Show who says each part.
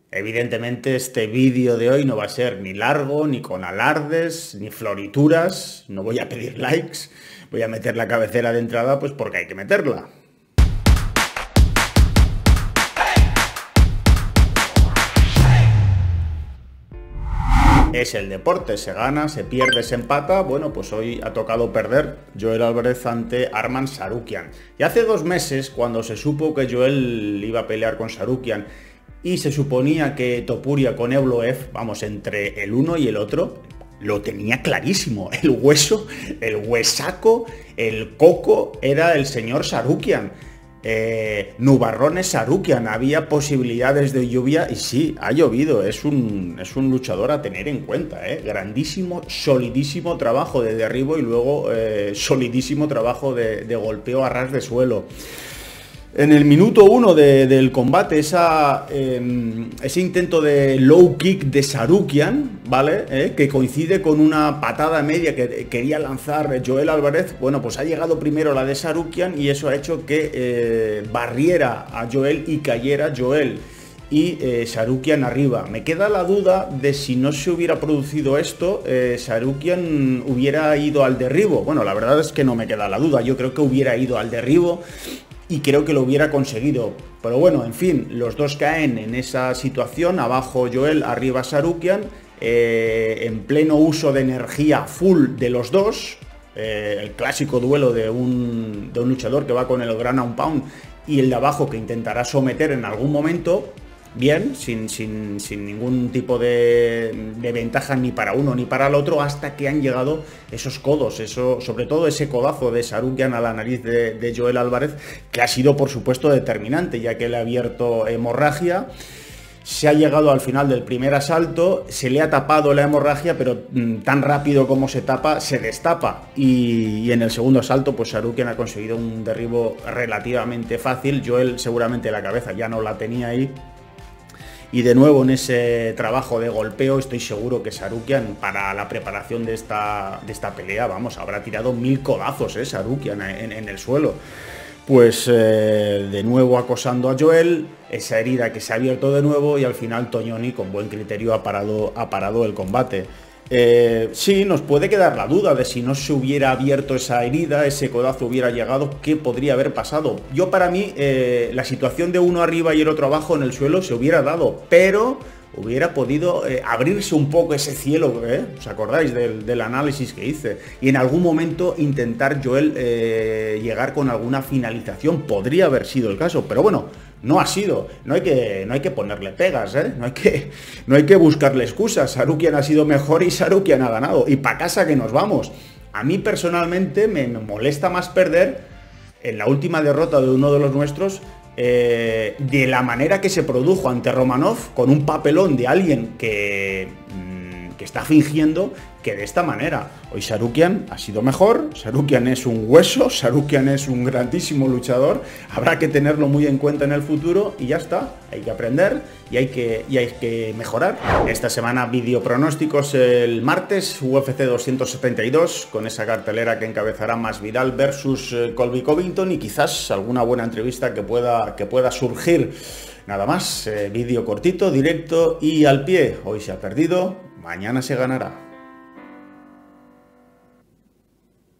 Speaker 1: Evidentemente este vídeo de hoy no va a ser ni largo, ni con alardes, ni florituras, no voy a pedir likes, voy a meter la cabecera de entrada pues porque hay que meterla. Es el deporte, se gana, se pierde, se empata. Bueno, pues hoy ha tocado perder Joel Álvarez ante Arman Tsarukyan. Y hace 2 meses, cuando se supo que Joel iba a pelear con Tsarukyan y se suponía que Topuria con Evloev, vamos, entre el uno y el otro, lo tenía clarísimo. El hueso, el huesaco, el coco era el señor Tsarukyan. Nubarrones Tsarukyan, había posibilidades de lluvia y sí, ha llovido. Es un luchador a tener en cuenta, grandísimo, solidísimo trabajo de derribo y luego solidísimo trabajo de golpeo a ras de suelo. En el minuto 1 del combate, ese intento de low kick de Tsarukyan, ¿vale? Que coincide con una patada media que quería lanzar Joel Álvarez. Bueno, pues ha llegado primero la de Tsarukyan y eso ha hecho que barriera a Joel y cayera Joel y Tsarukyan arriba. Me queda la duda de si no se hubiera producido esto, Tsarukyan hubiera ido al derribo. Bueno, la verdad es que no me queda la duda, yo creo que hubiera ido al derribo y creo que lo hubiera conseguido. Pero bueno, en fin, los dos caen en esa situación, abajo Joel, arriba Tsarukyan, en pleno uso de energía full de los dos, el clásico duelo de un luchador que va con el ground and pound y el de abajo que intentará someter en algún momento, bien, sin ningún tipo de ventaja ni para uno ni para el otro, hasta que han llegado esos codos, sobre todo ese codazo de Tsarukyan a la nariz de Joel Álvarez, que ha sido por supuesto determinante, ya que le ha abierto hemorragia. Se ha llegado al final del primer asalto, se le ha tapado la hemorragia, pero tan rápido como se tapa, se destapa. Y en el segundo asalto, pues Tsarukyan ha conseguido un derribo relativamente fácil. Joel seguramente la cabeza ya no la tenía ahí. Y de nuevo en ese trabajo de golpeo estoy seguro que Tsarukyan, para la preparación de esta pelea, vamos, habrá tirado 1000 codazos, Tsarukyan en el suelo. Pues de nuevo acosando a Joel, esa herida que se ha abierto de nuevo y al final Tognoni con buen criterio ha parado el combate. Sí, nos puede quedar la duda de si no se hubiera abierto esa herida, ese codazo hubiera llegado, ¿qué podría haber pasado? Yo, para mí, la situación de uno arriba y el otro abajo en el suelo se hubiera dado, pero hubiera podido abrirse un poco ese cielo, ¿os acordáis del análisis que hice? Y en algún momento intentar Joel llegar con alguna finalización, podría haber sido el caso, pero bueno, no ha sido. No hay que ponerle pegas, no hay que buscarle excusas. Tsarukyan ha sido mejor y Tsarukyan ha ganado, y para casa que nos vamos. A mí personalmente me molesta más perder en la última derrota de uno de los nuestros, de la manera que se produjo ante Romanov, con un papelón de alguien que está fingiendo, que de esta manera. Hoy Tsarukyan ha sido mejor, Tsarukyan es un hueso, Tsarukyan es un grandísimo luchador, habrá que tenerlo muy en cuenta en el futuro y ya está, hay que aprender y hay que mejorar. Esta semana vídeo pronósticos el martes, UFC 272, con esa cartelera que encabezará Masvidal versus Colby Covington y quizás alguna buena entrevista que pueda surgir. Nada más, vídeo cortito, directo y al pie. Hoy se ha perdido, mañana se ganará.